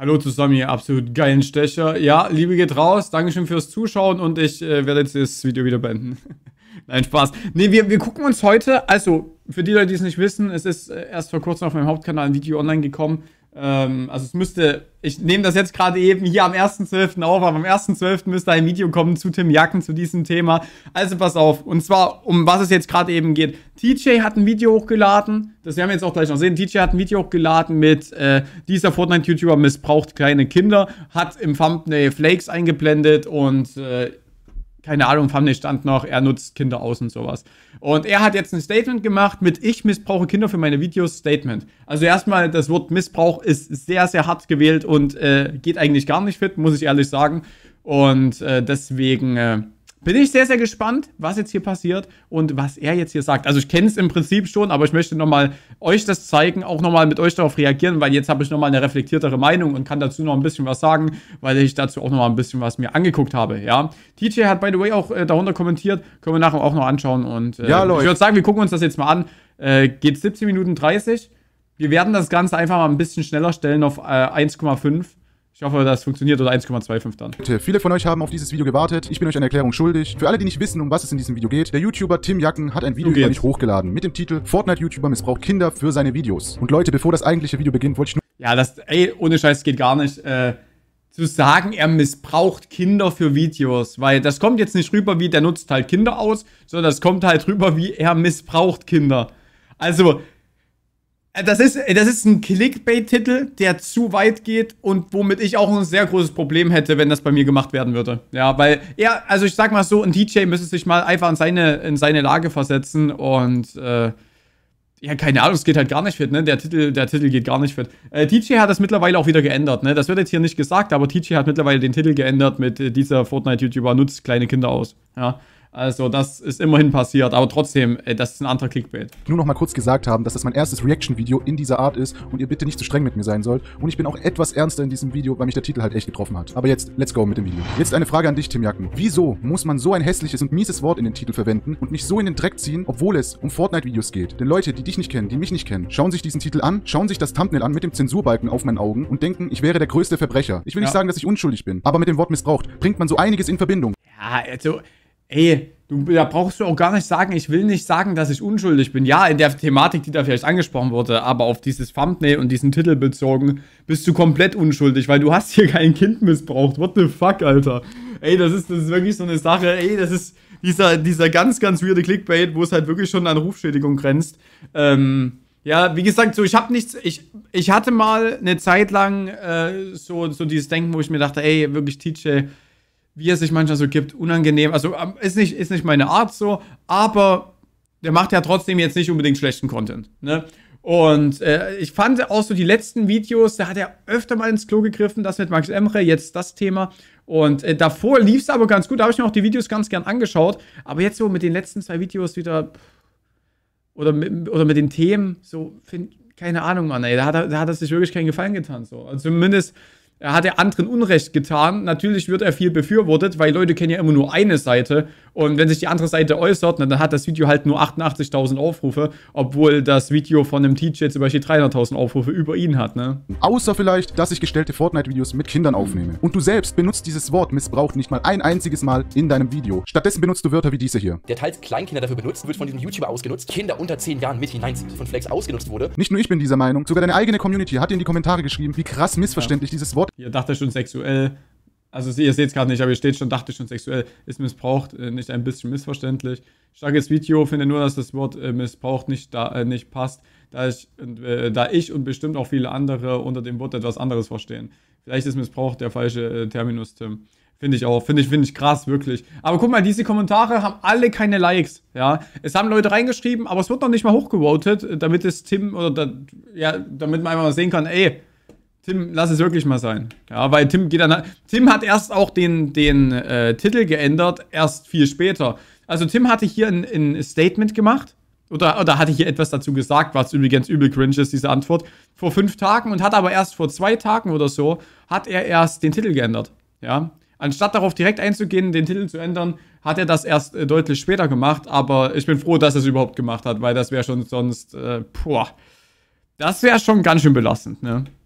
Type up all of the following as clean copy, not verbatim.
Hallo zusammen, ihr absolut geilen Stecher. Ja, Liebe geht raus. Dankeschön fürs Zuschauen und ich werde jetzt das Video wieder beenden. Nein, Spaß. Nee, wir gucken uns heute, also für die Leute, die es nicht wissen, es ist erst vor kurzem auf meinem Hauptkanal ein Video online gekommen. Also es müsste, ich nehme das jetzt gerade eben hier am 1.12. auf, aber am 1.12. müsste ein Video kommen zu Tim Jacken, zu diesem Thema. Also pass auf, und zwar, um was es jetzt gerade eben geht. TJ hat ein Video hochgeladen, das werden wir jetzt auch gleich noch sehen. TJ hat ein Video hochgeladen mit, dieser Fortnite-YouTuber missbraucht kleine Kinder, hat im Thumbnail Flakes eingeblendet und, keine Ahnung, im Thumbnail stand noch, er nutzt Kinder aus und sowas. Und er hat jetzt ein Statement gemacht mit "Ich missbrauche Kinder für meine Videos" Statement. Also erstmal, das Wort Missbrauch ist sehr, sehr hart gewählt und geht eigentlich gar nicht fit, muss ich ehrlich sagen. Und deswegen bin ich sehr, sehr gespannt, was jetzt hier passiert und was er jetzt hier sagt. Also ich kenne es im Prinzip schon, aber ich möchte nochmal euch das zeigen, auch nochmal mit euch darauf reagieren, weil jetzt habe ich nochmal eine reflektiertere Meinung und kann dazu noch ein bisschen was sagen, weil ich dazu auch nochmal ein bisschen was mir angeguckt habe, ja. TJ hat, by the way, auch darunter kommentiert, können wir nachher auch noch anschauen und ja, Leute. Ich würde sagen, wir gucken uns das jetzt mal an. Geht 17 Minuten 30. Wir werden das Ganze einfach mal ein bisschen schneller stellen auf 1,5. Ich hoffe, das funktioniert, oder 1,25 dann. Viele von euch haben auf dieses Video gewartet. Ich bin euch eine Erklärung schuldig. Für alle, die nicht wissen, um was es in diesem Video geht, der YouTuber Tim Jacken hat ein Video über mich hochgeladen mit dem Titel "Fortnite-YouTuber missbraucht Kinder für seine Videos". Und Leute, bevor das eigentliche Video beginnt, wollte ich nur... Ja, ey, ohne Scheiß geht gar nicht. Zu sagen, er missbraucht Kinder für Videos, weil das kommt jetzt nicht rüber wie, der nutzt halt Kinder aus, sondern das kommt halt rüber wie, er missbraucht Kinder. Also... Das ist ein Clickbait-Titel, der zu weit geht und womit ich auch ein sehr großes Problem hätte, wenn das bei mir gemacht werden würde. Ja, weil also ich sag mal so, ein DJ müsste sich mal einfach in seine Lage versetzen und, ja, keine Ahnung, es geht halt gar nicht fit, ne? Der Titel geht gar nicht fit. TJ hat das mittlerweile auch wieder geändert, ne? Das wird jetzt hier nicht gesagt, aber TJ hat mittlerweile den Titel geändert mit "Dieser Fortnite-YouTuber nutzt kleine Kinder aus", ja. Also das ist immerhin passiert, aber trotzdem, das ist ein anderer Clickbait. Nur noch mal kurz gesagt haben, dass das mein erstes Reaction-Video in dieser Art ist und ihr bitte nicht zu streng mit mir sein sollt. Und ich bin auch etwas ernster in diesem Video, weil mich der Titel halt echt getroffen hat. Aber jetzt, let's go mit dem Video. Jetzt eine Frage an dich, Tim Jacken. Wieso muss man so ein hässliches und mieses Wort in den Titel verwenden und mich so in den Dreck ziehen, obwohl es um Fortnite-Videos geht? Denn Leute, die dich nicht kennen, die mich nicht kennen, schauen sich diesen Titel an, schauen sich das Thumbnail an mit dem Zensurbalken auf meinen Augen und denken, ich wäre der größte Verbrecher. Ich will nicht sagen, dass ich unschuldig bin, aber mit dem Wort missbraucht bringt man so einiges in Verbindung. Ja, also, ey, da brauchst du auch gar nicht sagen, ich will nicht sagen, dass ich unschuldig bin. Ja, in der Thematik, die da vielleicht angesprochen wurde, aber auf dieses Thumbnail und diesen Titel bezogen, bist du komplett unschuldig, weil du hast hier kein Kind missbraucht. What the fuck, Alter? Ey, das ist wirklich so eine Sache, ey, das ist dieser ganz, ganz weirde Clickbait, wo es halt wirklich schon an Rufschädigung grenzt. Ja, wie gesagt, so, ich hatte mal eine Zeit lang so dieses Denken, wo ich mir dachte, ey, wirklich, TJ, wie er sich manchmal so gibt, unangenehm. Also ist nicht meine Art so, aber der macht ja trotzdem jetzt nicht unbedingt schlechten Content, ne? Und ich fand auch so die letzten Videos, da hat er öfter mal ins Klo gegriffen, das mit Max Emre, jetzt das Thema. Und davor lief es aber ganz gut, da habe ich mir auch die Videos ganz gern angeschaut. Aber jetzt so mit den letzten 2 Videos wieder, oder mit den Themen, so, keine Ahnung, Mann, ey, da hat er sich wirklich keinen Gefallen getan, so. Also zumindest... hat er anderen Unrecht getan. Natürlich wird er viel befürwortet, weil Leute kennen ja immer nur eine Seite. Und wenn sich die andere Seite äußert, dann hat das Video halt nur 88.000 Aufrufe, obwohl das Video von einem TJ zum Beispiel 300.000 Aufrufe über ihn hat, ne? Außer vielleicht, dass ich gestellte Fortnite-Videos mit Kindern aufnehme. Und du selbst benutzt dieses Wort missbraucht nicht mal ein einziges Mal in deinem Video. Stattdessen benutzt du Wörter wie diese hier. Der teils Kleinkinder dafür benutzt, wird von diesem YouTuber ausgenutzt, Kinder unter 10 Jahren mit hineinzieht, von Flex ausgenutzt wurde. Nicht nur ich bin dieser Meinung, sogar deine eigene Community hat dir in die Kommentare geschrieben, wie krass missverständlich dieses Wort. Ihr dachte schon sexuell, also ihr seht es gerade nicht, aber hier steht schon, dachte schon sexuell, ist missbraucht, nicht ein bisschen missverständlich. Starkes Video, finde nur, dass das Wort missbraucht nicht passt, da ich und bestimmt auch viele andere unter dem Wort etwas anderes verstehen. Vielleicht ist Missbrauch der falsche Terminus, Tim. Finde ich auch, finde ich krass, wirklich. Aber guck mal, diese Kommentare haben alle keine Likes, ja. Es haben Leute reingeschrieben, aber es wird noch nicht mal hochgevotet, damit es Tim, damit man einfach mal sehen kann, ey, Tim, lass es wirklich mal sein. Ja, weil Tim hat erst auch den Titel geändert, erst viel später. Also Tim hatte hier ein Statement gemacht, oder hatte hier etwas dazu gesagt, was übrigens übel cringe ist, diese Antwort, vor 5 Tagen und hat aber erst vor 2 Tagen oder so, hat er erst den Titel geändert. Ja, anstatt darauf direkt einzugehen, den Titel zu ändern, hat er das erst deutlich später gemacht, aber ich bin froh, dass er es überhaupt gemacht hat, weil das wäre schon sonst, das wäre schon ganz schön belastend, ne?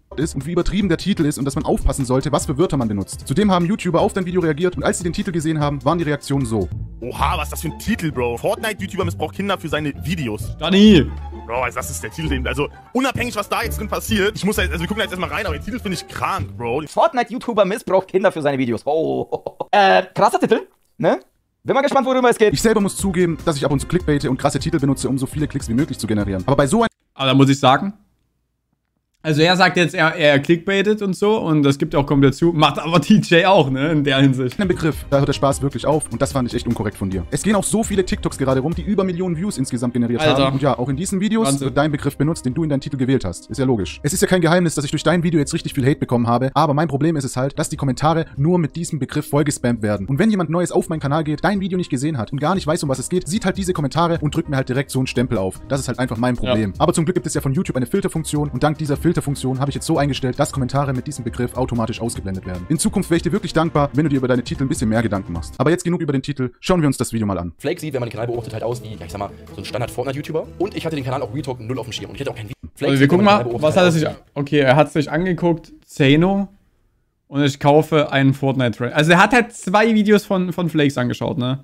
ist und wie übertrieben der Titel ist und dass man aufpassen sollte, was für Wörter man benutzt. Zudem haben YouTuber auf dein Video reagiert und als sie den Titel gesehen haben, waren die Reaktionen so. Oha, was ist das für ein Titel, Bro? Fortnite-YouTuber missbraucht Kinder für seine Videos. Dani! Bro, also das ist der Titel, also unabhängig, was da jetzt drin passiert, ich muss halt, also wir gucken jetzt erstmal rein, aber den Titel finde ich krank, Bro. Fortnite-YouTuber missbraucht Kinder für seine Videos. Oh. Krasser Titel, ne? Bin mal gespannt, worüber es geht. Ich selber muss zugeben, dass ich ab und zu clickbaite und krasse Titel benutze, um so viele Klicks wie möglich zu generieren. Aber bei so Aber da muss ich sagen, also er sagt jetzt, er clickbaitet und so und das gibt er auch komplett zu, macht aber TJ auch, ne, in der Hinsicht. einem Begriff, da hört der Spaß wirklich auf und das fand ich echt unkorrekt von dir. Es gehen auch so viele TikToks gerade rum, die über Millionen Views insgesamt generiert haben. Und ja, auch in diesen Videos Wahnsinn. wird dein Begriff benutzt, den du in deinen Titel gewählt hast. Ist ja logisch. Es ist ja kein Geheimnis, dass ich durch dein Video jetzt richtig viel Hate bekommen habe, aber mein Problem ist es halt, dass die Kommentare nur mit diesem Begriff vollgespammt werden. Und wenn jemand Neues auf meinen Kanal geht, dein Video nicht gesehen hat und gar nicht weiß, um was es geht, sieht halt diese Kommentare und drückt mir halt direkt so einen Stempel auf. Das ist halt einfach mein Problem. Aber zum Glück gibt es ja von YouTube eine Filterfunktion und dank dieser Filterfunktion habe ich jetzt so eingestellt, dass Kommentare mit diesem Begriff automatisch ausgeblendet werden. In Zukunft wäre ich dir wirklich dankbar, wenn du dir über deine Titel ein bisschen mehr Gedanken machst. Aber jetzt genug über den Titel, schauen wir uns das Video mal an. Flake sieht, wenn man den Kanal beobachtet, halt aus wie, ja, ich sag mal, so ein Standard-Fortnite-YouTuber. Und ich hatte den Kanal auch Real Talk 0 auf dem Schirm. Und ich hatte auch kein Video. Flake Also wir sieht, gucken wenn man mal, den Kanal was beobachtet, hat er halt sich... Okay, er hat sich angeguckt, Zeno, und ich kaufe einen Fortnite-Trailer. Also er hat halt 2 Videos von Flakes angeschaut, ne?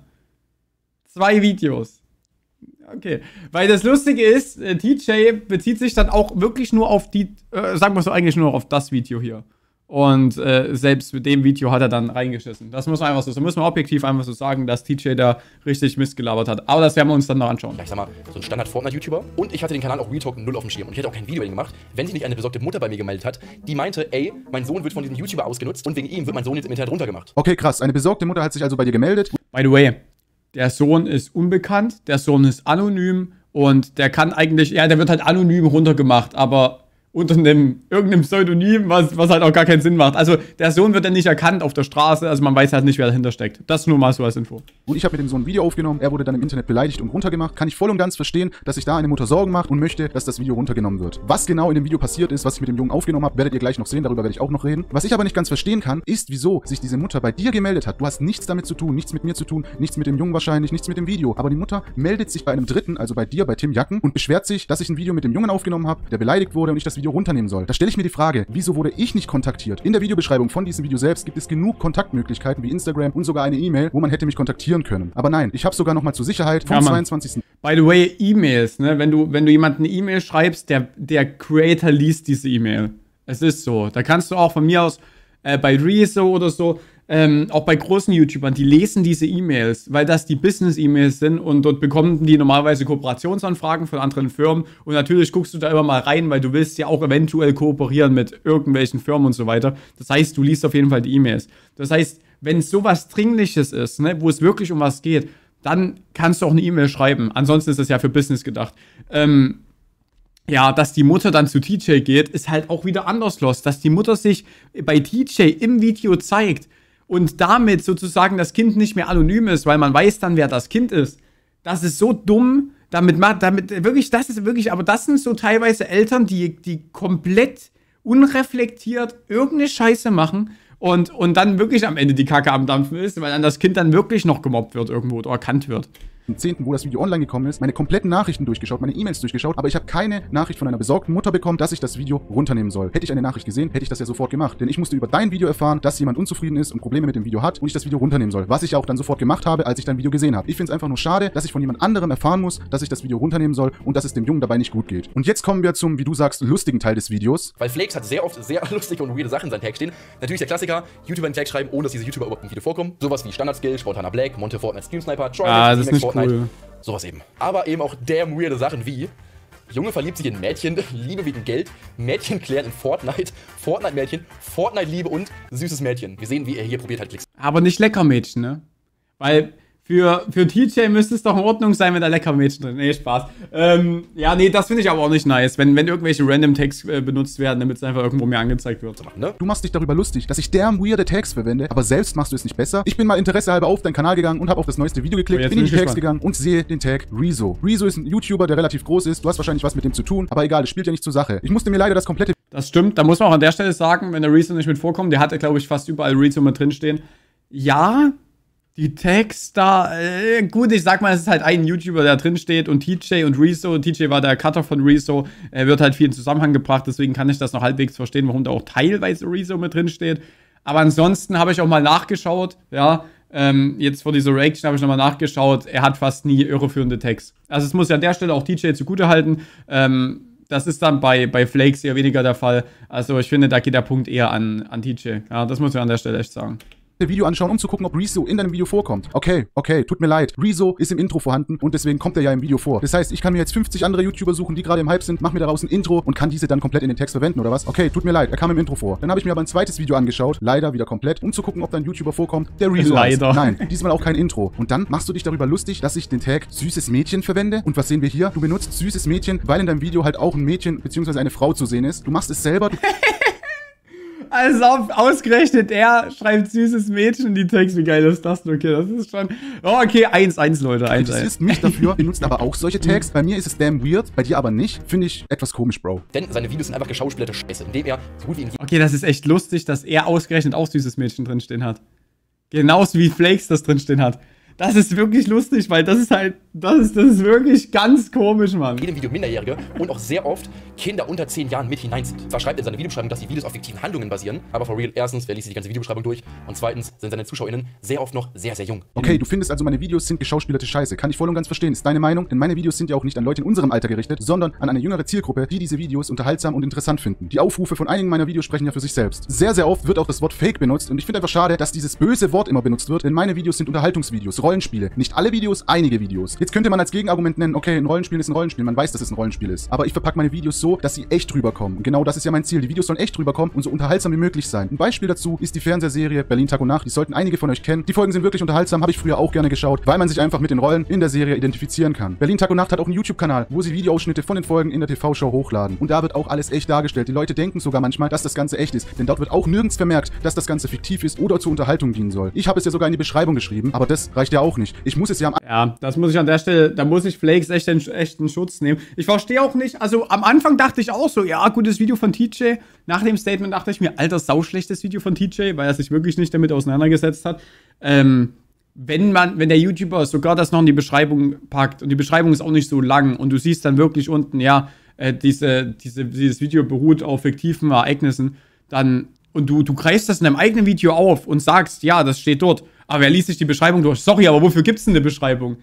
2 Videos. Okay, weil das Lustige ist, TJ bezieht sich dann auch wirklich nur auf die, sagen wir so, eigentlich nur auf das Video hier. Und selbst mit dem Video hat er dann reingeschissen. Das muss man einfach so, das muss man objektiv einfach so sagen, dass TJ da richtig Mist gelabert hat. Aber das werden wir uns dann noch anschauen. Ja, ich sag mal, so ein Standard-Fortnite-YouTuber. Und ich hatte den Kanal auch Real Talk 0 auf dem Schirm. Und ich hätte auch kein Video über ihn gemacht, wenn sich nicht eine besorgte Mutter bei mir gemeldet hat, die meinte, ey, mein Sohn wird von diesem YouTuber ausgenutzt und wegen ihm wird mein Sohn jetzt im Internet runtergemacht. Okay, krass. Eine besorgte Mutter hat sich also bei dir gemeldet. By the way, der Sohn ist unbekannt, der Sohn ist anonym und der kann eigentlich, ja, der wird halt anonym runtergemacht, aber unter irgendeinem Pseudonym, was halt auch gar keinen Sinn macht. Also der Sohn wird dann nicht erkannt auf der Straße, also man weiß halt nicht, wer dahinter steckt. Das nur mal so als Info. Und ich habe mit dem Sohn ein Video aufgenommen, er wurde dann im Internet beleidigt und runtergemacht. Kann ich voll und ganz verstehen, dass sich da eine Mutter Sorgen macht und möchte, dass das Video runtergenommen wird. Was genau in dem Video passiert ist, was ich mit dem Jungen aufgenommen habe, werdet ihr gleich noch sehen, darüber werde ich auch noch reden. Was ich aber nicht ganz verstehen kann, ist, wieso sich diese Mutter bei dir gemeldet hat. Du hast nichts damit zu tun, nichts mit mir zu tun, nichts mit dem Jungen wahrscheinlich, nichts mit dem Video. Aber die Mutter meldet sich bei einem Dritten, also bei dir, bei Tim Jacken, und beschwert sich, dass ich ein Video mit dem Jungen aufgenommen habe, der beleidigt wurde und ich das Video runternehmen soll. Da stelle ich mir die Frage, wieso wurde ich nicht kontaktiert? In der Videobeschreibung von diesem Video selbst gibt es genug Kontaktmöglichkeiten wie Instagram und sogar eine E-Mail, wo man hätte mich kontaktieren können. Aber nein, ich habe sogar nochmal zur Sicherheit vom 22. By the way, E-Mails, ne? Wenn du jemanden eine E-Mail schreibst, der Creator liest diese E-Mail. Es ist so. Da kannst du auch von mir aus bei Rezo oder so, auch bei großen YouTubern, die lesen diese E-Mails, weil das die Business-E-Mails sind und dort bekommen die normalerweise Kooperationsanfragen von anderen Firmen und natürlich guckst du da immer mal rein, weil du willst ja auch eventuell kooperieren mit irgendwelchen Firmen und so weiter. Das heißt, du liest auf jeden Fall die E-Mails. Das heißt, wenn es sowas Dringliches ist, ne, wo es wirklich um was geht, dann kannst du auch eine E-Mail schreiben. Ansonsten ist das ja für Business gedacht. Ja, dass die Mutter dann zu TJ geht, ist halt auch wieder anders los. Dass die Mutter sich bei TJ im Video zeigt und damit sozusagen das Kind nicht mehr anonym ist, weil man weiß dann, wer das Kind ist. Das ist so dumm. Damit wirklich, das ist wirklich, aber das sind so teilweise Eltern, die komplett unreflektiert irgendeine Scheiße machen und dann wirklich am Ende die Kacke am Dampfen ist, weil dann das Kind dann wirklich noch gemobbt wird irgendwo oder erkannt wird. Am 10., wo das Video online gekommen ist, meine kompletten Nachrichten durchgeschaut, meine E-Mails durchgeschaut, aber ich habe keine Nachricht von einer besorgten Mutter bekommen, dass ich das Video runternehmen soll. Hätte ich eine Nachricht gesehen, hätte ich das ja sofort gemacht, denn ich musste über dein Video erfahren, dass jemand unzufrieden ist und Probleme mit dem Video hat und ich das Video runternehmen soll, was ich ja auch dann sofort gemacht habe, als ich dein Video gesehen habe. Ich finde es einfach nur schade, dass ich von jemand anderem erfahren muss, dass ich das Video runternehmen soll und dass es dem Jungen dabei nicht gut geht. Und jetzt kommen wir zum, wie du sagst, lustigen Teil des Videos. Weil Flakes hat sehr oft sehr lustige und weirde Sachen in seinen Tags stehen. Natürlich der Klassiker, YouTuber in Tags schreiben, ohne dass diese YouTuber überhaupt im Video vorkommen. Sowas wie Standard-Skill, Spontaner Black, Monte Fortnite Stream Sniper, Troy, das ist nicht Fortnite. cool. Sowas eben. Aber eben auch damn weirde Sachen wie Junge verliebt sich in Mädchen, Liebe wegen Geld, Mädchen klären in Fortnite, Fortnite-Mädchen, Fortnite-Liebe und süßes Mädchen. Wir sehen, wie er hier probiert halt Klicks. Aber nicht Leckermädchen, ne? Weil für TJ müsste es doch in Ordnung sein, wenn da Leckermädchen drin. Nee, Spaß. Ja, nee, das finde ich aber auch nicht nice, wenn irgendwelche random Tags benutzt werden, damit es einfach irgendwo mehr angezeigt wird. Ne? Du machst dich darüber lustig, dass ich derm weirde Tags verwende, aber selbst machst du es nicht besser. Ich bin mal interessehalber auf deinen Kanal gegangen und habe auf das neueste Video geklickt, bin in die Tags gegangen und sehe den Tag Rezo. Rezo ist ein YouTuber, der relativ groß ist. Du hast wahrscheinlich was mit dem zu tun, aber egal, es spielt ja nicht zur Sache. Ich musste mir leider das komplette... Das stimmt, da muss man auch an der Stelle sagen, wenn der Rezo nicht mit vorkommt, der hatte, glaube ich, fast überall Rezo mit drinstehen. Ja, Die Tags da, gut, ich sag mal, es ist halt ein YouTuber, der drin steht und TJ und Rezo. TJ war der Cutter von Rezo. Er wird halt viel in Zusammenhang gebracht, deswegen kann ich das noch halbwegs verstehen, warum da auch teilweise Rezo mit drin steht. Aber ansonsten habe ich auch mal nachgeschaut, ja. Jetzt vor dieser Reaction habe ich nochmal nachgeschaut. Er hat fast nie irreführende Tags. Also es muss ja an der Stelle auch TJ zugutehalten. Das ist dann bei Flakes eher weniger der Fall. Also ich finde, da geht der Punkt eher an TJ. Ja, das muss ich an der Stelle echt sagen. Video anschauen, um zu gucken, ob Rezo in deinem Video vorkommt. Okay, tut mir leid. Rezo ist im Intro vorhanden und deswegen kommt er ja im Video vor. Das heißt, ich kann mir jetzt 50 andere YouTuber suchen, die gerade im Hype sind, mache mir daraus ein Intro und kann diese dann komplett in den Text verwenden, oder was? Okay, tut mir leid, er kam im Intro vor. Dann habe ich mir aber ein zweites Video angeschaut, leider wieder komplett, um zu gucken, ob da ein YouTuber vorkommt, der Rezo heißt. Nein, diesmal auch kein Intro. Und dann machst du dich darüber lustig, dass ich den Tag süßes Mädchen verwende. Und was sehen wir hier? Du benutzt süßes Mädchen, weil in deinem Video halt auch ein Mädchen bzw. eine Frau zu sehen ist. Du machst es selber. Also ausgerechnet, er schreibt süßes Mädchen in die Text. Wie geil ist das denn? Okay, das ist schon... Oh, okay, 1-1, Leute, 1-1. Das ist mich dafür, benutzt aber auch solche Tags. Bei mir ist es damn weird, bei dir aber nicht. Finde ich etwas komisch, Bro. Denn seine Videos sind einfach geschauspielerte Scheiße, indem er so gut wie in Okay, das ist echt lustig, dass er ausgerechnet auch süßes Mädchen drinstehen hat. Genauso wie Flakes das drinstehen hat. Das ist wirklich lustig, weil das ist halt, das ist wirklich ganz komisch, Mann. jedem Video Minderjährige und auch sehr oft Kinder unter 10 Jahren mit hinein sind. Zwar schreibt er in seiner Videobeschreibung, dass die Videos auf fiktiven Handlungen basieren, aber for real, erstens, wer liest sich die ganze Videobeschreibung durch und zweitens sind seine ZuschauerInnen sehr oft noch sehr, sehr jung. Okay, du findest also, meine Videos sind geschauspielerte Scheiße. Kann ich voll und ganz verstehen. Ist deine Meinung? Denn meine Videos sind ja auch nicht an Leute in unserem Alter gerichtet, sondern an eine jüngere Zielgruppe, die diese Videos unterhaltsam und interessant finden. Die Aufrufe von einigen meiner Videos sprechen ja für sich selbst. Sehr, sehr oft wird auch das Wort Fake benutzt und ich finde einfach schade, dass dieses böse Wort immer benutzt wird, denn meine Videos sind Unterhaltungsvideos, Rollenspiele. Nicht alle Videos, einige Videos. Jetzt könnte man als Gegenargument nennen, okay, ein Rollenspiel ist ein Rollenspiel, man weiß, dass es ein Rollenspiel ist. Aber ich verpacke meine Videos so, dass sie echt rüberkommen. Und genau das ist ja mein Ziel. Die Videos sollen echt rüberkommen und so unterhaltsam wie möglich sein. Ein Beispiel dazu ist die Fernsehserie Berlin Tag und Nacht. Die sollten einige von euch kennen. Die Folgen sind wirklich unterhaltsam, habe ich früher auch gerne geschaut, weil man sich einfach mit den Rollen in der Serie identifizieren kann. Berlin Tag und Nacht hat auch einen YouTube-Kanal, wo sie Videoausschnitte von den Folgen in der TV-Show hochladen. Und da wird auch alles echt dargestellt. Die Leute denken sogar manchmal, dass das Ganze echt ist. Denn dort wird auch nirgends vermerkt, dass das Ganze fiktiv ist oder zur Unterhaltung dienen soll. Ich habe es ja sogar in die Beschreibung geschrieben, aber das reicht ja auch nicht. Ich muss es ja am... Ja, das muss ich an der Stelle, da muss ich Flakes echt in Schutz nehmen. Ich verstehe auch nicht, also am Anfang dachte ich auch so, ja, gutes Video von TJ. Nach dem Statement dachte ich mir, alter, sauschlechtes Video von TJ, weil er sich wirklich nicht damit auseinandergesetzt hat. Wenn der YouTuber sogar das noch in die Beschreibung packt und die Beschreibung ist auch nicht so lang und du siehst dann wirklich unten, ja, dieses Video beruht auf fiktiven Ereignissen, dann, und du greifst das in deinem eigenen Video auf und sagst, ja, das steht dort, aber er liest sich die Beschreibung durch. Sorry, aber wofür gibt's denn eine Beschreibung?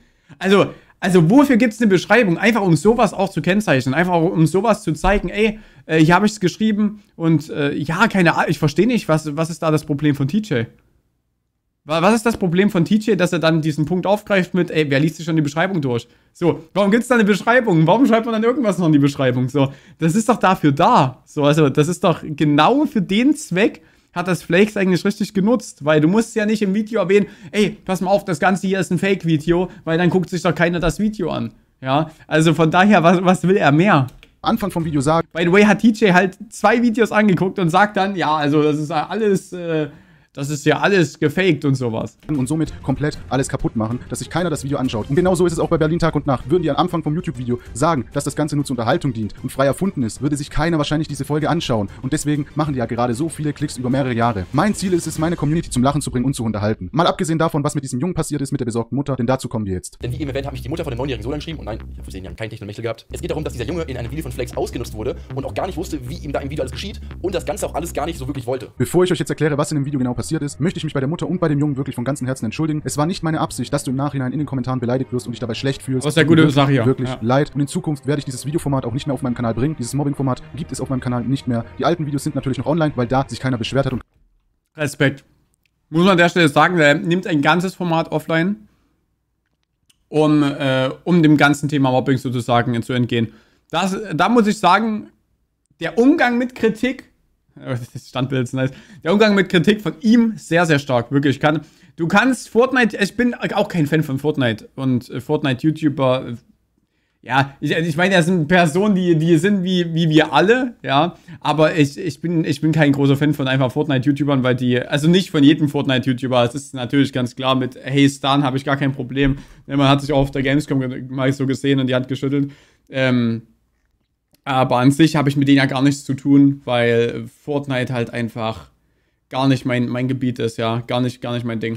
Also wofür gibt's eine Beschreibung? Einfach um sowas auch zu kennzeichnen, einfach um sowas zu zeigen, ey, hier habe ich es geschrieben und ja, keine Ahnung, ich verstehe nicht, was ist da das Problem von TJ? Was ist das Problem von TJ, dass er dann diesen Punkt aufgreift mit, ey, wer liest sich schon die Beschreibung durch? So, warum gibt's da eine Beschreibung? Warum schreibt man dann irgendwas noch in die Beschreibung? So, das ist doch dafür da. So, also, das ist doch genau für den Zweck, hat das Flakes eigentlich richtig genutzt, weil du musst ja nicht im Video erwähnen, ey, pass mal auf, das Ganze hier ist ein Fake-Video, weil dann guckt sich doch keiner das Video an. Ja, also von daher, was will er mehr? Anfang vom Video sagen. By the way, hat TJ halt 2 Videos angeguckt und sagt dann, ja, also das ist ja alles gefaked und sowas. Und somit komplett alles kaputt machen, dass sich keiner das Video anschaut. Und genau so ist es auch bei Berlin Tag und Nacht. Würden die am Anfang vom YouTube-Video sagen, dass das Ganze nur zur Unterhaltung dient und frei erfunden ist, würde sich keiner wahrscheinlich diese Folge anschauen. Und deswegen machen die ja gerade so viele Klicks über mehrere Jahre. Mein Ziel ist es, meine Community zum Lachen zu bringen und zu unterhalten. Mal abgesehen davon, was mit diesem Jungen passiert ist, mit der besorgten Mutter, denn dazu kommen wir jetzt. Denn wie im Event habe ich die Mutter von dem 9-jährigen Sohn angeschrieben und nein, ich habe für 10 Jahren keinen Techtelmechtel gehabt. Es geht darum, dass dieser Junge in einem Video von Flakes ausgenutzt wurde und auch gar nicht wusste, wie ihm da im Video alles geschieht und das Ganze auch alles gar nicht so wirklich wollte. Bevor ich euch jetzt erkläre, was in dem Video genau passiert ist, möchte ich mich bei der Mutter und bei dem Jungen wirklich von ganzem Herzen entschuldigen. Es war nicht meine Absicht, dass du im Nachhinein in den Kommentaren beleidigt wirst und dich dabei schlecht fühlst. Das ist ja gute Sache, ja. Wirklich leid. Und in Zukunft werde ich dieses Videoformat auch nicht mehr auf meinem Kanal bringen. Dieses Mobbing-Format gibt es auf meinem Kanal nicht mehr. Die alten Videos sind natürlich noch online, weil da sich keiner beschwert hat. Und Respekt. Muss man an der Stelle sagen, der nimmt ein ganzes Format offline, um dem ganzen Thema Mobbing sozusagen zu entgehen. Da muss ich sagen, der Umgang mit Kritik, das Standbild ist nice. Der Umgang mit Kritik von ihm sehr, sehr stark. Wirklich. Du kannst Fortnite, ich bin auch kein Fan von Fortnite und Fortnite-YouTuber, ja, ich meine, das sind Personen, die sind wie wir alle, ja, aber ich bin kein großer Fan von einfach Fortnite-YouTubern, weil also nicht von jedem Fortnite-YouTuber, es ist natürlich ganz klar, mit Hey Stan habe ich gar kein Problem, man hat sich auch auf der Gamescom mal so gesehen und die Hand geschüttelt, aber an sich habe ich mit denen ja gar nichts zu tun, weil Fortnite halt einfach gar nicht mein Gebiet ist, ja. Gar nicht mein Ding.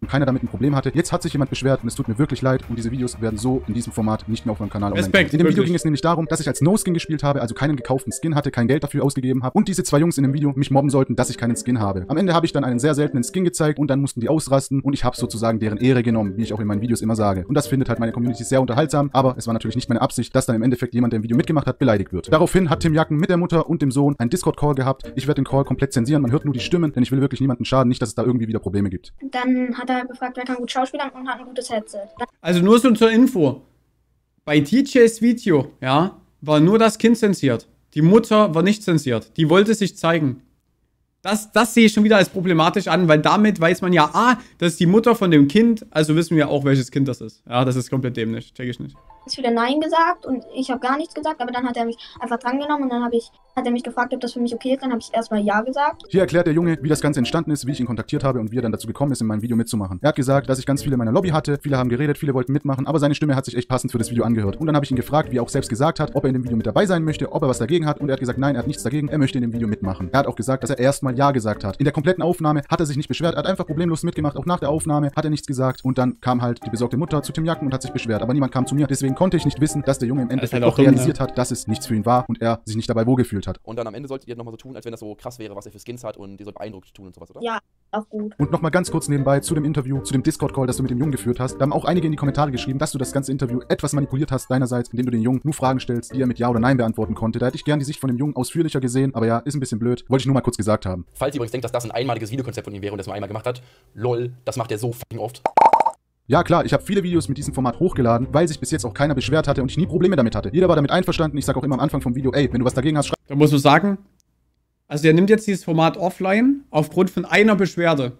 und keiner damit ein Problem hatte. Jetzt hat sich jemand beschwert und es tut mir wirklich leid und diese Videos werden so in diesem Format nicht mehr auf meinem Kanal online kommen. In dem Video ging es nämlich darum, dass ich als No-Skin gespielt habe, also keinen gekauften Skin hatte, kein Geld dafür ausgegeben habe und diese zwei Jungs in dem Video mich mobben sollten, dass ich keinen Skin habe. Am Ende habe ich dann einen sehr seltenen Skin gezeigt und dann mussten die ausrasten und ich habe sozusagen deren Ehre genommen, wie ich auch in meinen Videos immer sage. Und das findet halt meine Community sehr unterhaltsam, aber es war natürlich nicht meine Absicht, dass dann im Endeffekt jemand, der im Video mitgemacht hat, beleidigt wird. Daraufhin hat Tim Jacken mit der Mutter und dem Sohn einen Discord-Call gehabt. Ich werde den Call komplett zensieren, man hört nur die Stimmen, denn ich will wirklich niemanden schaden, nicht, dass es da irgendwie wieder Probleme gibt. Dann hat er gefragt, wer kann gut schauspielern und hat ein gutes Headset. Also nur so zur Info. Bei TJs Video, ja, war nur das Kind zensiert. Die Mutter war nicht zensiert. Die wollte sich zeigen. Das sehe ich schon wieder als problematisch an, weil damit weiß man ja, das ist die Mutter von dem Kind, also wissen wir auch, welches Kind das ist. Ja, das ist komplett dämlich, check ich nicht. Ganz viele Nein gesagt und ich habe gar nichts gesagt, aber dann hat er mich einfach drangenommen und dann hat er mich gefragt, ob das für mich okay ist, dann habe ich erstmal Ja gesagt. Hier erklärt der Junge, wie das Ganze entstanden ist, wie ich ihn kontaktiert habe und wie er dann dazu gekommen ist, in meinem Video mitzumachen. Er hat gesagt, dass ich ganz viele in meiner Lobby hatte, viele haben geredet, viele wollten mitmachen, aber seine Stimme hat sich echt passend für das Video angehört. Und dann habe ich ihn gefragt, wie er auch selbst gesagt hat, ob er in dem Video mit dabei sein möchte, ob er was dagegen hat und er hat gesagt, nein, er hat nichts dagegen, er möchte in dem Video mitmachen. Er hat auch gesagt, dass er erstmal Ja gesagt hat. In der kompletten Aufnahme hat er sich nicht beschwert, er hat einfach problemlos mitgemacht, auch nach der Aufnahme hat er nichts gesagt und dann kam halt die besorgte Mutter zu Tim Jacken und hat sich beschwert, aber niemand kam zu mir, deswegen konnte ich nicht wissen, dass der Junge im Endeffekt auch realisiert hat, dass es nichts für ihn war und er sich nicht dabei wohlgefühlt hat. Und dann am Ende solltet ihr nochmal so tun, als wenn das so krass wäre, was er für Skins hat und ihr sollt beeindruckt tun und sowas, oder? Ja, auch gut. Und nochmal ganz kurz nebenbei zu dem Interview, zu dem Discord-Call, das du mit dem Jungen geführt hast. Da haben auch einige in die Kommentare geschrieben, dass du das ganze Interview etwas manipuliert hast deinerseits, indem du den Jungen nur Fragen stellst, die er mit Ja oder Nein beantworten konnte. Da hätte ich gern die Sicht von dem Jungen ausführlicher gesehen, aber ja, ist ein bisschen blöd. Wollte ich nur mal kurz gesagt haben. Falls ihr übrigens denkt, dass das ein einmaliges Videokonzept von ihm wäre und das nur einmal gemacht hat, lol, das macht er so fucking oft. Ja klar, ich habe viele Videos mit diesem Format hochgeladen, weil sich bis jetzt auch keiner beschwert hatte und ich nie Probleme damit hatte. Jeder war damit einverstanden. Ich sage auch immer am Anfang vom Video, ey, wenn du was dagegen hast, schreib. Da muss man sagen, also er nimmt jetzt dieses Format offline aufgrund von einer Beschwerde.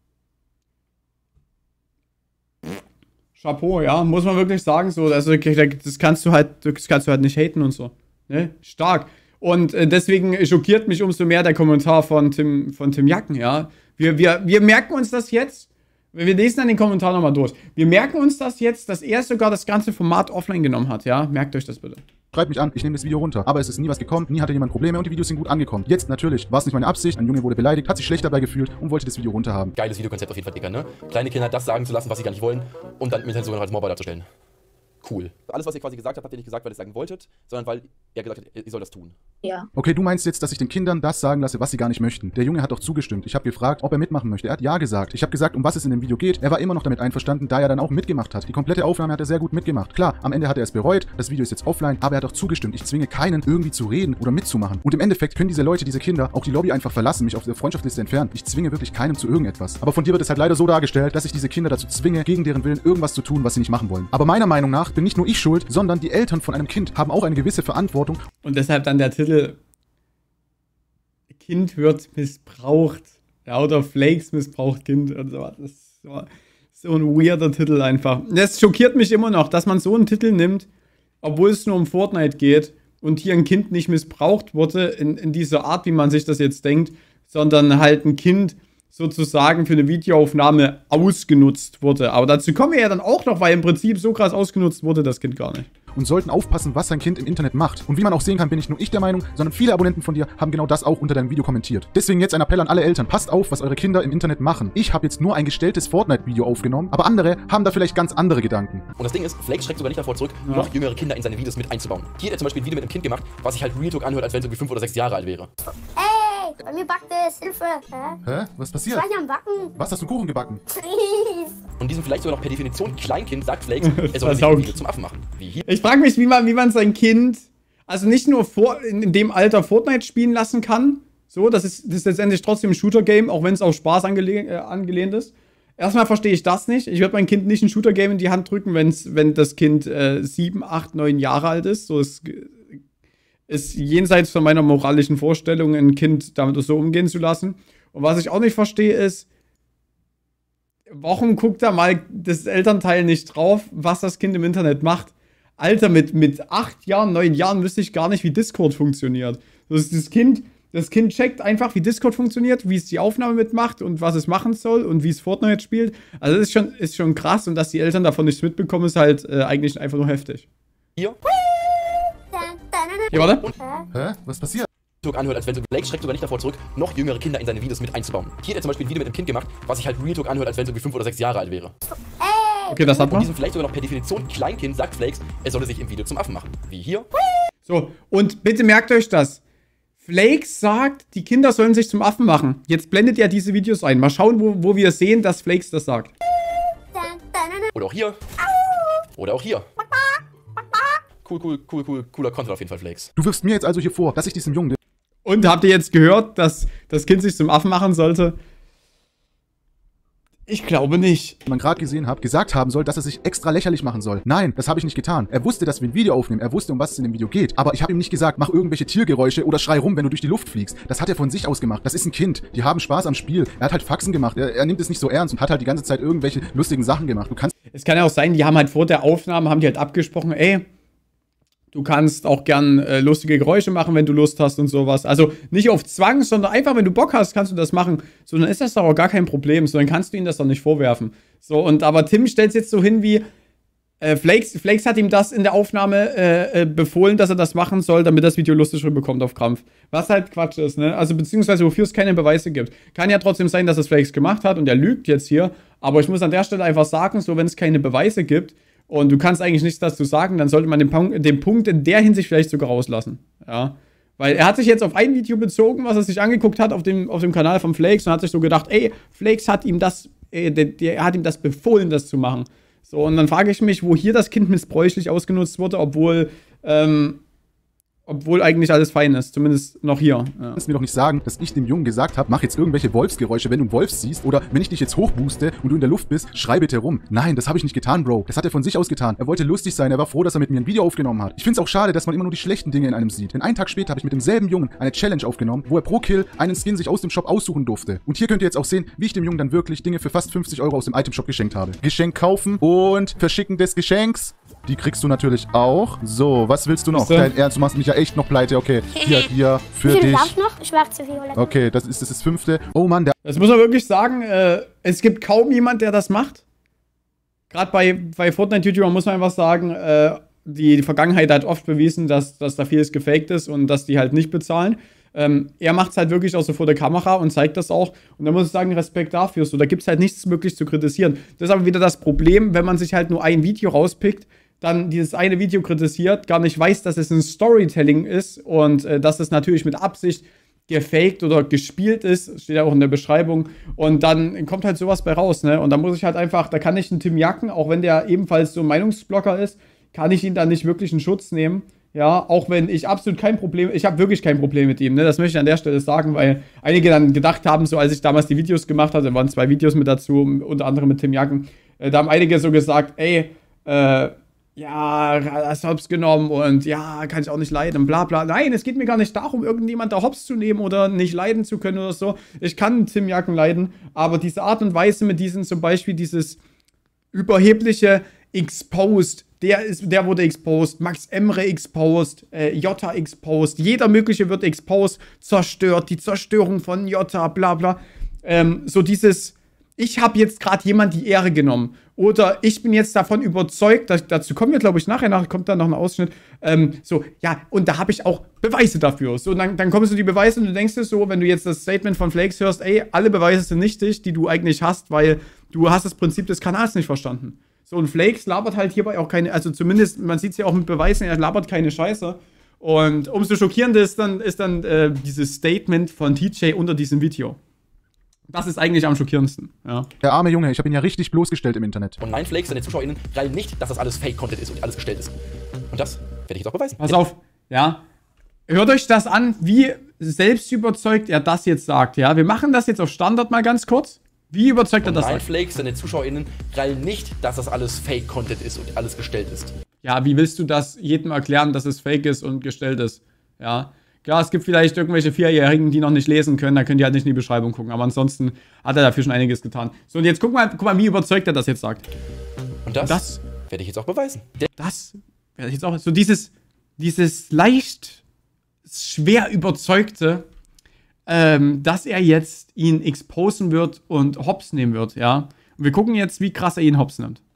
Chapeau, ja, muss man wirklich sagen, so, also das kannst du halt nicht haten und so. Ne? Stark. Und deswegen schockiert mich umso mehr der Kommentar von Tim Jacken, ja. Wir merken uns das jetzt. Wir lesen dann den Kommentar nochmal durch. Wir merken uns das jetzt, dass er sogar das ganze Format offline genommen hat, ja? Merkt euch das bitte. Schreibt mich an, ich nehme das Video runter. Aber es ist nie was gekommen, nie hatte jemand Probleme und die Videos sind gut angekommen. Jetzt natürlich war es nicht meine Absicht, ein Junge wurde beleidigt, hat sich schlecht dabei gefühlt und wollte das Video runterhaben. Geiles Videokonzept auf jeden Fall, Digga, ne? Kleine Kinder das sagen zu lassen, was sie gar nicht wollen und dann im Internet sogar noch als Mobber darzustellen. Cool. Alles, was ihr quasi gesagt habt, habt ihr nicht gesagt, weil ihr es sagen wolltet, sondern weil er gesagt hat, ihr sollt das tun. Ja. Okay, du meinst jetzt, dass ich den Kindern das sagen lasse, was sie gar nicht möchten. Der Junge hat auch zugestimmt. Ich habe gefragt, ob er mitmachen möchte. Er hat Ja gesagt. Ich habe gesagt, um was es in dem Video geht. Er war immer noch damit einverstanden, da er dann auch mitgemacht hat. Die komplette Aufnahme hat er sehr gut mitgemacht. Klar, am Ende hat er es bereut. Das Video ist jetzt offline, aber er hat auch zugestimmt. Ich zwinge keinen, irgendwie zu reden oder mitzumachen. Und im Endeffekt können diese Leute, diese Kinder, auch die Lobby einfach verlassen, mich auf der Freundschaftsliste entfernen. Ich zwinge wirklich keinem zu irgendetwas. Aber von dir wird es halt leider so dargestellt, dass ich diese Kinder dazu zwinge, gegen deren Willen irgendwas zu tun, was sie nicht machen wollen. Aber meiner Meinung nach bin nicht nur ich schuld, sondern die Eltern von einem Kind haben auch eine gewisse Verantwortung. Und deshalb dann der Titel Kind wird missbraucht. Ja, oder Flakes missbraucht Kind und so. Das ist so ein weirder Titel einfach. Das schockiert mich immer noch, dass man so einen Titel nimmt, obwohl es nur um Fortnite geht und hier ein Kind nicht missbraucht wurde in dieser Art, wie man sich das jetzt denkt, sondern halt ein Kind sozusagen für eine Videoaufnahme ausgenutzt wurde. Aber dazu kommen wir ja dann auch noch, weil im Prinzip so krass ausgenutzt wurde das Kind gar nicht. Und sollten aufpassen, was sein Kind im Internet macht. Und wie man auch sehen kann, bin nicht nur ich der Meinung, sondern viele Abonnenten von dir haben genau das auch unter deinem Video kommentiert. Deswegen jetzt ein Appell an alle Eltern. Passt auf, was eure Kinder im Internet machen. Ich habe jetzt nur ein gestelltes Fortnite-Video aufgenommen, aber andere haben da vielleicht ganz andere Gedanken. Und das Ding ist, Flake schreckt sogar nicht davor zurück, noch jüngere Kinder in seine Videos mit einzubauen. Hier hat er zum Beispiel ein Video mit einem Kind gemacht, was sich halt Real Talk anhört, als wenn es irgendwie 5 oder 6 Jahre alt wäre. Ey, bei mir backt es. Hilfe. Hä? Was passiert? Ich war hier am Backen. Was, hast du Kuchen gebacken? Und diesem vielleicht sogar noch per Definition Kleinkind sagt Flake, er soll sich Versaugt. ein Video zum Affen machen. Wie hier. Ich frage mich, wie man sein Kind, also nicht nur in dem Alter Fortnite spielen lassen kann, so, das ist letztendlich trotzdem ein Shooter-Game, auch wenn es auf Spaß angelehnt ist. Erstmal verstehe ich das nicht. Ich würde mein Kind nicht ein Shooter-Game in die Hand drücken, wenn das Kind 7, 8, 9 Jahre alt ist. So ist jenseits von meiner moralischen Vorstellung, ein Kind damit so umgehen zu lassen. Und was ich auch nicht verstehe ist, warum guckt da mal das Elternteil nicht drauf, was das Kind im Internet macht? Alter, mit 8 Jahren, 9 Jahren wüsste ich gar nicht, wie Discord funktioniert. Das Kind checkt einfach, wie Discord funktioniert, wie es die Aufnahme mitmacht und was es machen soll und wie es Fortnite spielt. Also das ist schon krass und dass die Eltern davon nichts mitbekommen, ist halt eigentlich einfach nur heftig. Hier. Hier, warte. Hä? Was passiert? anhört, als wenn so Flakes schreckt sogar nicht davor zurück, noch jüngere Kinder in seine Videos mit einzubauen. Hier hat er zum Beispiel ein Video mit einem Kind gemacht, was sich halt Real Talk anhört, als wenn es irgendwie 5 oder 6 Jahre alt wäre. Okay, das hat Und man. diesem vielleicht sogar noch per Definition Kleinkind sagt Flakes, er solle sich im Video zum Affen machen. Wie hier. So, und bitte merkt euch das. Flakes sagt, die Kinder sollen sich zum Affen machen. Jetzt blendet er diese Videos ein. Mal schauen, wo wir sehen, dass Flakes das sagt. Oder auch hier. Oder auch hier. Cooler Content auf jeden Fall, Flakes. Du wirfst mir jetzt also hier vor, dass ich diesem Jungen... Und habt ihr jetzt gehört, dass das Kind sich zum Affen machen sollte? Ich glaube nicht. man gerade gesehen hat, gesagt haben soll, dass er sich extra lächerlich machen soll. Nein, das habe ich nicht getan. Er wusste, dass wir ein Video aufnehmen. Er wusste, um was es in dem Video geht. Aber ich habe ihm nicht gesagt, mach irgendwelche Tiergeräusche oder schrei rum, wenn du durch die Luft fliegst. Das hat er von sich aus gemacht. Das ist ein Kind. Die haben Spaß am Spiel. Er hat halt Faxen gemacht. Er nimmt es nicht so ernst und hat halt die ganze Zeit irgendwelche lustigen Sachen gemacht. Du kannst... Es kann ja auch sein, die haben halt vor der Aufnahme, haben die halt abgesprochen, ey, du kannst auch gern lustige Geräusche machen, wenn du Lust hast und sowas. Also nicht auf Zwang, sondern einfach, wenn du Bock hast, kannst du das machen. So, dann ist das doch auch gar kein Problem. So, dann kannst du ihnen das doch nicht vorwerfen. So, und aber Tim stellt es jetzt so hin wie, Flakes hat ihm das in der Aufnahme befohlen, dass er das machen soll, damit das Video lustig rüberkommt auf Krampf. Was halt Quatsch ist, ne? Also beziehungsweise wofür es keine Beweise gibt. Kann ja trotzdem sein, dass es Flakes gemacht hat und er lügt jetzt hier. Aber ich muss an der Stelle einfach sagen, so wenn es keine Beweise gibt, und du kannst eigentlich nichts dazu sagen, dann sollte man den Punkt in der Hinsicht vielleicht sogar rauslassen. Ja. Weil er hat sich jetzt auf ein Video bezogen, was er sich angeguckt hat auf dem Kanal von Flakes und hat sich so gedacht, ey, Flakes hat ihm das, der hat ihm das befohlen, das zu machen. So, und dann frage ich mich, wo hier das Kind missbräuchlich ausgenutzt wurde, obwohl eigentlich alles fein ist. Zumindest noch hier. Ja. kannst mir doch nicht sagen, dass ich dem Jungen gesagt habe, mach jetzt irgendwelche Wolfsgeräusche, wenn du einen Wolf siehst, oder wenn ich dich jetzt hochbooste und du in der Luft bist, schrei bitte rum. Nein, das habe ich nicht getan, Bro. Das hat er von sich aus getan. Er wollte lustig sein, er war froh, dass er mit mir ein Video aufgenommen hat. Ich finde es auch schade, dass man immer nur die schlechten Dinge in einem sieht. Denn einen Tag später habe ich mit demselben Jungen eine Challenge aufgenommen, wo er pro Kill einen Skin sich aus dem Shop aussuchen durfte. Und hier könnt ihr jetzt auch sehen, wie ich dem Jungen dann wirklich Dinge für fast 50 € aus dem Itemshop geschenkt habe. Geschenk kaufen und Verschicken des Geschenks. Die kriegst du natürlich auch. So, was willst du noch? Dein Ernst, du machst mich ja echt noch pleite. Okay, hier, für dich. Darf noch? Schwarze Violette. Okay, das ist das 5. Oh Mann, der... Das muss man wirklich sagen, es gibt kaum jemand, der das macht. Gerade bei Fortnite-YouTubern muss man einfach sagen, die Vergangenheit hat oft bewiesen, dass da vieles gefaked ist und dass die halt nicht bezahlen. Er macht es halt wirklich auch so vor der Kamera und zeigt das auch. Und da muss ich sagen, Respekt dafür. So, da gibt es halt nichts wirklich zu kritisieren. Das ist aber wieder das Problem, wenn man sich halt nur ein Video rauspickt, dann dieses eine Video kritisiert, gar nicht weiß, dass es ein Storytelling ist und dass es natürlich mit Absicht gefaked oder gespielt ist, steht ja auch in der Beschreibung, und dann kommt halt sowas bei raus, ne? Und da muss ich halt einfach, da kann ich einen Tim Jacken, auch wenn der ebenfalls so ein Meinungsblocker ist, kann ich ihn da nicht wirklich in Schutz nehmen, ja, auch wenn ich absolut kein Problem, ich habe wirklich kein Problem mit ihm, ne? Das möchte ich an der Stelle sagen, weil einige dann gedacht haben, so als ich damals die Videos gemacht hatte, waren 2 Videos mit dazu, unter anderem mit Tim Jacken, da haben einige so gesagt, ey, ja, hast du Hops genommen und ja, kann ich auch nicht leiden und bla bla. Nein, es geht mir gar nicht darum, irgendjemand da Hops zu nehmen oder nicht leiden zu können oder so. Ich kann Tim Jacken leiden, aber diese Art und Weise mit diesen, zum Beispiel dieses überhebliche Exposed, der wurde exposed, Max Emre exposed, Jota exposed, jeder mögliche wird exposed, zerstört, die Zerstörung von Jota, bla bla. So dieses, ich habe jetzt gerade jemand die Ehre genommen. Oder ich bin jetzt davon überzeugt, dazu kommen wir, glaube ich, nachher kommt dann noch ein Ausschnitt. So, ja, und da habe ich auch Beweise dafür. So, dann kommst du die Beweise und du denkst dir so, wenn du jetzt das Statement von Flakes hörst, ey, alle Beweise sind nichtig, die du eigentlich hast, weil du hast das Prinzip des Kanals nicht verstanden. So, und Flakes labert halt hierbei auch keine, also zumindest, man sieht es ja auch mit Beweisen, er labert keine Scheiße. Und umso schockierender ist dann dieses Statement von TJ unter diesem Video. Das ist eigentlich am schockierendsten, ja. Der arme Junge, ich habe ihn ja richtig bloßgestellt im Internet. Und nein, Flakes, seine ZuschauerInnen rallen nicht, dass das alles Fake-Content ist und alles gestellt ist. Und das werde ich jetzt auch beweisen. Pass auf, ja. Hört euch das an, wie selbstüberzeugt er das jetzt sagt, ja. Wir machen das jetzt auf Standard mal ganz kurz. Wie überzeugt er das? Nein, Flakes, seine ZuschauerInnen rallen nicht, dass das alles Fake-Content ist und alles gestellt ist. Ja, wie willst du das jedem erklären, dass es Fake ist und gestellt ist? Ja. Klar, es gibt vielleicht irgendwelche 4-Jährigen, die noch nicht lesen können, da können die halt nicht in die Beschreibung gucken, aber ansonsten hat er dafür schon einiges getan. So, und jetzt guck mal, wie überzeugt er das jetzt sagt. Und das werde ich jetzt auch beweisen. Das werde ich jetzt auch, so dieses leicht schwer überzeugte, dass er jetzt ihn exposen wird und hops nehmen wird, ja. Und wir gucken jetzt, wie krass er ihn hops nimmt.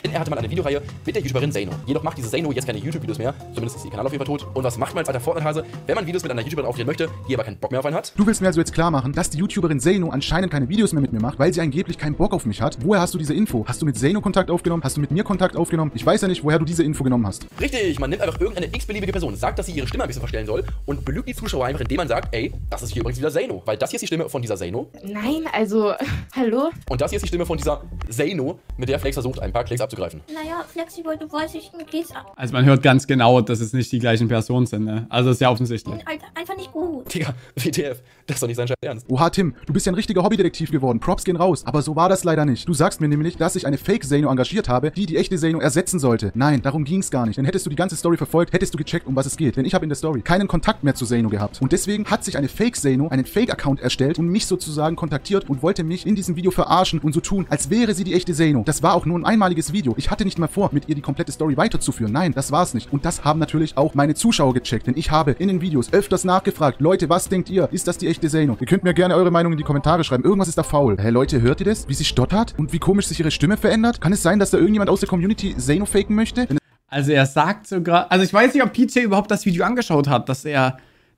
Denn er hatte mal eine Videoreihe mit der YouTuberin Zaino. Jedoch macht diese Zaino jetzt keine YouTube-Videos mehr. Zumindest ist ihr Kanal auf jeden Fall tot. Und was macht man als alter Fortnite-Hase, wenn man Videos mit einer YouTuberin aufnehmen möchte, die aber keinen Bock mehr auf einen hat? Du willst mir also jetzt klar machen, dass die YouTuberin Zaino anscheinend keine Videos mehr mit mir macht, weil sie angeblich keinen Bock auf mich hat? Woher hast du diese Info? Hast du mit Zaino Kontakt aufgenommen? Hast du mit mir Kontakt aufgenommen? Ich weiß ja nicht, woher du diese Info genommen hast. Richtig, man nimmt einfach irgendeine x-beliebige Person, sagt, dass sie ihre Stimme ein bisschen verstellen soll und belügt die Zuschauer einfach, indem man sagt, ey, das ist hier übrigens wieder Zaino. Weil das hier ist die Stimme von dieser Zaino. Nein, also, hallo? Und das hier ist die Stimme von dieser Zaino, mit der Flex versucht, ein paar Klicks abzugreifen. Naja, Flexi wollte, weiß ich, mit Klicks ab. Also man hört ganz genau, dass es nicht die gleichen Personen sind, ne? Also ist ja offensichtlich. Einfach nicht gut. Digga, WTF, das ist doch nicht sein Scheiß Ernst. Oha, Tim, du bist ja ein richtiger Hobbydetektiv geworden. Props gehen raus. Aber so war das leider nicht. Du sagst mir nämlich, dass ich eine Fake-Zaino engagiert habe, die die echte Zaino ersetzen sollte. Nein, darum ging's gar nicht. Denn hättest du die ganze Story verfolgt, hättest du gecheckt, um was es geht. Denn ich habe in der Story keinen Kontakt mehr zu Zaino gehabt. Und deswegen hat sich eine Fake-Zaino einen Fake-Account erstellt und mich sozusagen kontaktiert und wollte mich in diesem Video verarschen und so tun, als wäre sie die echte Zaino. Das war auch nur ein einmaliges Video. Ich hatte nicht mal vor, mit ihr die komplette Story weiterzuführen. Nein, das war's nicht. Und das haben natürlich auch meine Zuschauer gecheckt. Denn ich habe in den Videos öfters nachgefragt, Leute, was denkt ihr? Ist das die echte Zaino? Ihr könnt mir gerne eure Meinung in die Kommentare schreiben. Irgendwas ist da faul. Hey Leute, hört ihr das? Wie sie stottert? Und wie komisch sich ihre Stimme verändert? Kann es sein, dass da irgendjemand aus der Community Zaino faken möchte? Also er sagt sogar, also ich weiß nicht, ob PJ überhaupt das Video angeschaut hat, dass er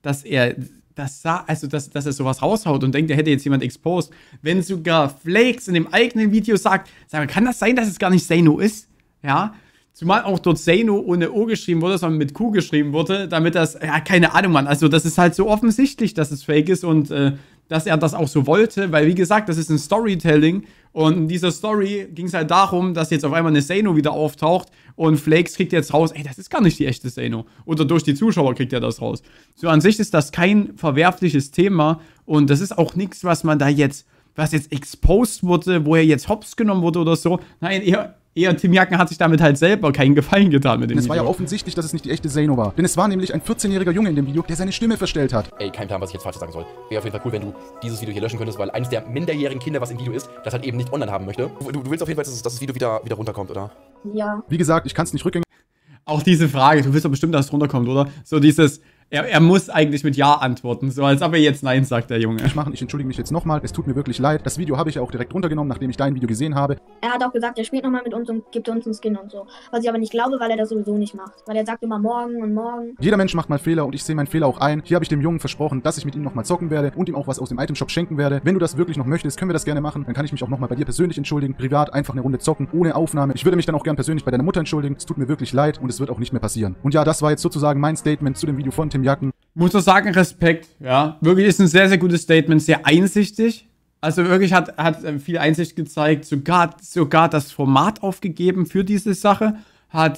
sowas raushaut und denkt, er hätte jetzt jemand exposed. Wenn sogar Flakes in dem eigenen Video sagt, kann das sein, dass es gar nicht Zaino ist? Ja, zumal auch dort Zaino ohne O geschrieben wurde, sondern mit Q geschrieben wurde, damit das, ja, keine Ahnung, Mann, also das ist halt so offensichtlich, dass es fake ist und dass er das auch so wollte, weil wie gesagt, das ist ein Storytelling und in dieser Story ging es halt darum, dass jetzt auf einmal eine Zaino wieder auftaucht und Flakes kriegt jetzt raus, ey, das ist gar nicht die echte Zaino. Oder durch die Zuschauer kriegt er das raus. So an sich ist das kein verwerfliches Thema und das ist auch nichts, was jetzt exposed wurde, wo er jetzt hops genommen wurde oder so. Nein, eher Tim Jacken hat sich damit halt selber keinen Gefallen getan mit dem Video. Es war ja Video. offensichtlich, dass es nicht die echte Zaino war. Denn es war nämlich ein 14-jähriger Junge in dem Video, der seine Stimme verstellt hat. Ey, kein Plan, was ich jetzt falsch sagen soll. Wäre auf jeden Fall cool, wenn du dieses Video hier löschen könntest, weil eines der minderjährigen Kinder, was im Video ist, das halt eben nicht online haben möchte. Du willst auf jeden Fall, dass das Video wieder runterkommt, oder? Ja. Wie gesagt, ich kann es nicht rückgängig Auch diese Frage, du willst doch bestimmt, dass es runterkommt, oder? So dieses, er muss eigentlich mit Ja antworten, so als ob er jetzt Nein sagt, der Junge. machen. Ich entschuldige mich jetzt nochmal. Es tut mir wirklich leid. Das Video habe ich ja auch direkt runtergenommen, nachdem ich dein Video gesehen habe. Er hat auch gesagt, er spielt nochmal mit uns und gibt uns einen Skin und so. Was ich aber nicht glaube, weil er das sowieso nicht macht. Weil er sagt immer morgen und morgen. Jeder Mensch macht mal Fehler und ich sehe meinen Fehler auch ein. Hier habe ich dem Jungen versprochen, dass ich mit ihm nochmal zocken werde und ihm auch was aus dem Itemshop schenken werde. Wenn du das wirklich noch möchtest, können wir das gerne machen. Dann kann ich mich auch nochmal bei dir persönlich entschuldigen. Privat einfach eine Runde zocken, ohne Aufnahme. Ich würde mich dann auch gern persönlich bei deiner Mutter entschuldigen. Es tut mir wirklich leid und es wird auch nicht mehr passieren. Und ja, das war jetzt sozusagen mein Statement zu dem Video von Tim Jacken. Muss doch sagen, Respekt, ja. Wirklich ist ein sehr, sehr gutes Statement, sehr einsichtig. Also wirklich hat viel Einsicht gezeigt, sogar das Format aufgegeben für diese Sache, hat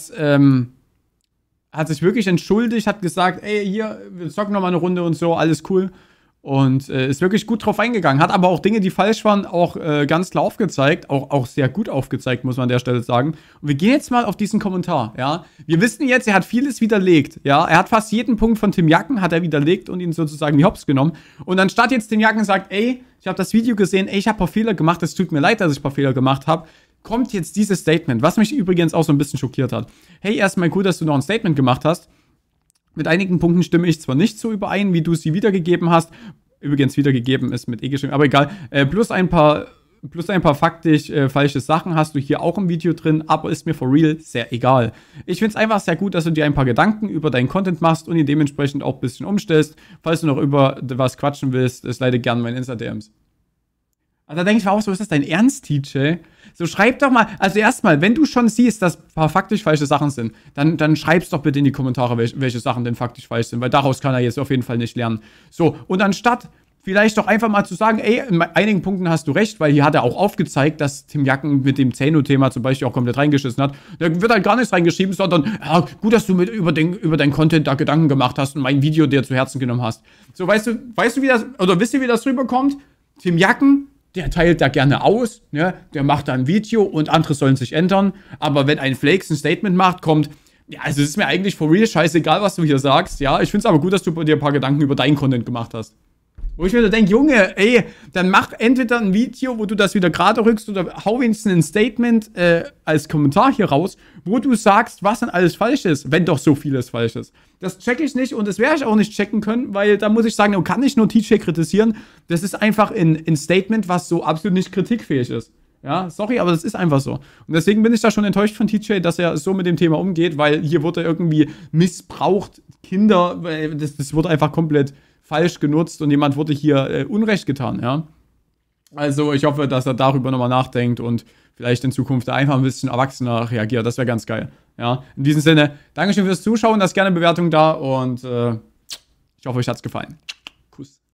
sich wirklich entschuldigt, hat gesagt, ey, hier, wir zocken nochmal eine Runde und so, alles cool. Und ist wirklich gut drauf eingegangen. Hat aber auch Dinge, die falsch waren, auch ganz klar aufgezeigt. Auch sehr gut aufgezeigt, muss man an der Stelle sagen. Und wir gehen jetzt mal auf diesen Kommentar, ja. Wir wissen jetzt, er hat vieles widerlegt, ja. Er hat fast jeden Punkt von Tim Jacken hat er widerlegt und ihn sozusagen die Hops genommen. Und anstatt jetzt Tim Jacken sagt, ey, ich habe das Video gesehen, ey, ich habe ein paar Fehler gemacht, es tut mir leid, dass ich ein paar Fehler gemacht habe, kommt jetzt dieses Statement, was mich übrigens auch so ein bisschen schockiert hat. Hey, erstmal cool, dass du noch ein Statement gemacht hast. Mit einigen Punkten stimme ich zwar nicht so überein, wie du sie wiedergegeben hast. Übrigens wiedergegeben ist mit E geschrieben, aber egal. Plus ein paar faktisch falsche Sachen hast du hier auch im Video drin, aber ist mir for real sehr egal. Ich finde es einfach sehr gut, dass du dir ein paar Gedanken über deinen Content machst und ihn dementsprechend auch ein bisschen umstellst. Falls du noch über was quatschen willst, leite gerne meine Insta-DMs. Also da denke ich mir auch so, ist das dein Ernst, TJ? So schreib doch mal, also erstmal, wenn du schon siehst, dass ein paar faktisch falsche Sachen sind, dann schreib's doch bitte in die Kommentare, welche Sachen denn faktisch falsch sind, weil daraus kann er jetzt auf jeden Fall nicht lernen. So, und anstatt vielleicht doch einfach mal zu sagen, ey, in einigen Punkten hast du recht, weil hier hat er auch aufgezeigt, dass Tim Jacken mit dem Zaino-Thema zum Beispiel auch komplett reingeschissen hat. Da wird halt gar nichts reingeschrieben, sondern, ja, gut, dass du über dein Content da Gedanken gemacht hast und mein Video dir zu Herzen genommen hast. So, weißt du, wie das, oder wisst ihr, wie das rüberkommt? Tim Jacken, der teilt da gerne aus, ne? Der macht da ein Video und andere sollen sich ändern. Aber wenn ein Flakes ein Statement macht, kommt, ja, also es ist mir eigentlich for real scheißegal, was du hier sagst, ja. Ich finde es aber gut, dass du dir ein paar Gedanken über deinen Content gemacht hast. Wo ich mir denke, Junge, ey, dann mach entweder ein Video, wo du das wieder gerade rückst, oder hau wenigstens ein Statement als Kommentar hier raus, wo du sagst, was denn alles falsch ist, wenn doch so vieles falsch ist. Das check ich nicht und das werde ich auch nicht checken können, weil da muss ich sagen, kann ich nur TJ kritisieren. Das ist einfach ein Statement, was so absolut nicht kritikfähig ist. Ja, sorry, aber das ist einfach so. Und deswegen bin ich da schon enttäuscht von TJ, dass er so mit dem Thema umgeht, weil hier wurde irgendwie missbraucht, Kinder, das wurde einfach komplett falsch genutzt und jemand wurde hier Unrecht getan, ja. Also ich hoffe, dass er darüber nochmal nachdenkt und vielleicht in Zukunft einfach ein bisschen erwachsener reagiert. Das wäre ganz geil. Ja, in diesem Sinne, Dankeschön fürs Zuschauen, lasst gerne eine Bewertung da und ich hoffe, euch hat's gefallen. Kuss.